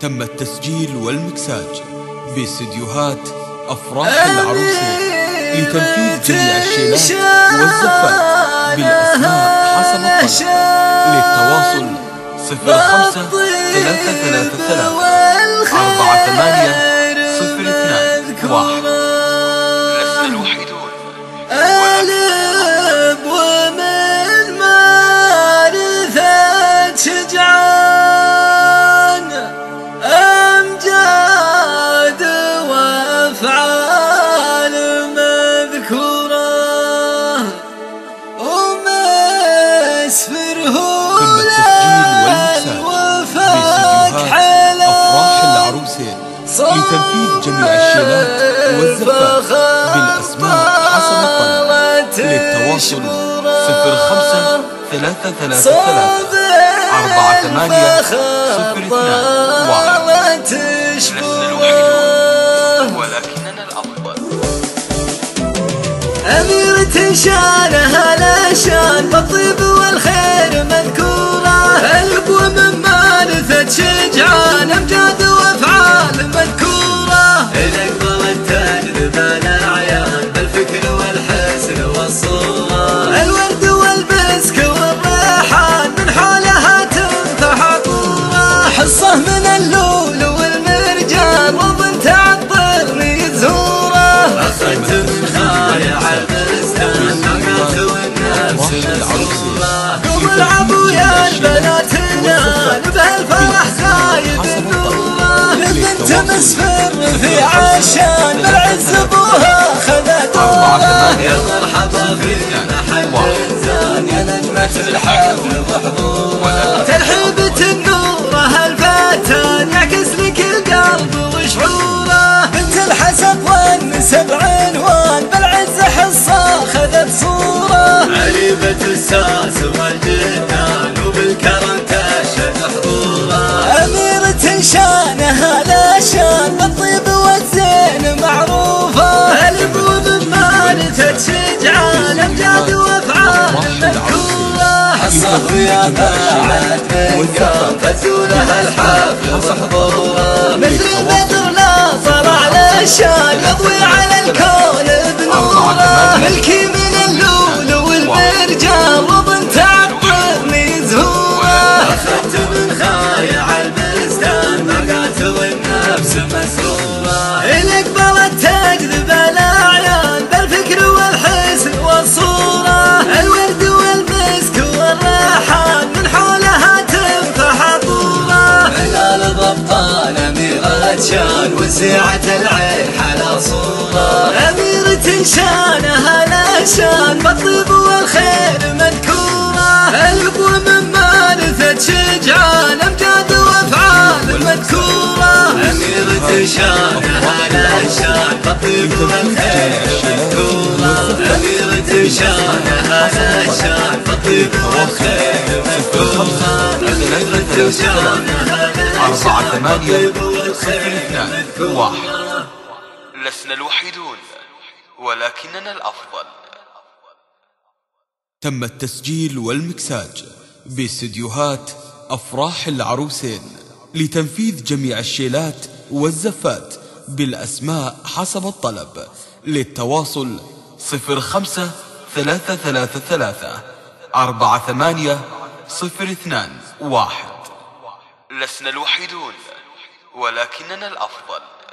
تم التسجيل والمكساج باستديوهات أفراح العروسين لتنفيذ جميع الشيلات والزفات بالأسماء حسب الطلب. للتواصل 05-333-48-02-1. لسنا الوحيدون ألب ومن مارثة شجعان أمجاد وأفعال مذكورة ومسفره الوفاك حلا أفراح العروسين لتنفيذ جميع الشيلات والزفات بالأسماء حسب الطلب. للتواصل 05-333-48-02-1. لسنا الوحيدون ولكننا الأفضل. أميرة شانها لا شان بالطيب والخير مذكورة ألب ومن مارثة شجعان أمجاد وأفعال مذكورة الأقبل التجربة الأعيان بالفكر والحسن والصورة الورد والمسك والريحان من حولها تنفح عطورة حصة من اللؤلؤ والمرجان وبنت عطرني زهورة أخذت من خايع البستان نقعت والنفس مسرورة قوم العبوا يا البناتنا بهالفرح زايد النورة لبنت مسفر في عشان بالعز ابوها خذت دورة يا مرحبا في محل الزان يا نجمة الحفل وحضورة ترحيبة النورة هالفتان يعكس لك القلب وشعوره بنت الحسب والنسب عنوان بالعز حصة خذت صورة عريبة الساس والجنان وبالكرم تشهد حضوره أميرة شانها لا شان بالطيب والزين معروفة ألب ومن مارثة شجعان أمجاد وأفعال مذكورة حصة ويا بعد بالقام فتولها الحفل وحضوره مثل البدر لا طلع للشان يضوي على الكون بنوره ملكي من اللؤلؤ والمرجان وبنت عطرني زهوره أخذت من خايع البستان بقعت والنفس مسرورة الأقبل التجربة الأعيان بالفكر والحسن والصورة الورد والمسك والريحان من حولها تنفح عطورة هلال ضبطان أميرة شان وسعة العين حلا صورة أميرة شانها لا شان بالطيب والخير مذكورة ألب ومن مارثة شجعان أمجاد وأفعال مذكورة أميرة شانها لا شان بالطيب والخير مذكورة أميرة شانها لا شان بالطيب والخير مذكورة أميرة شانها لا شان بالطيب والخير مذكورة. لسنا الوحيدون ولكننا الأفضل. تم التسجيل والمكساج باستديوهات أفراح العروسين لتنفيذ جميع الشيلات والزفات بالأسماء حسب الطلب. للتواصل 05-333-48-02-1. لسنا الوحيدون ولكننا الأفضل.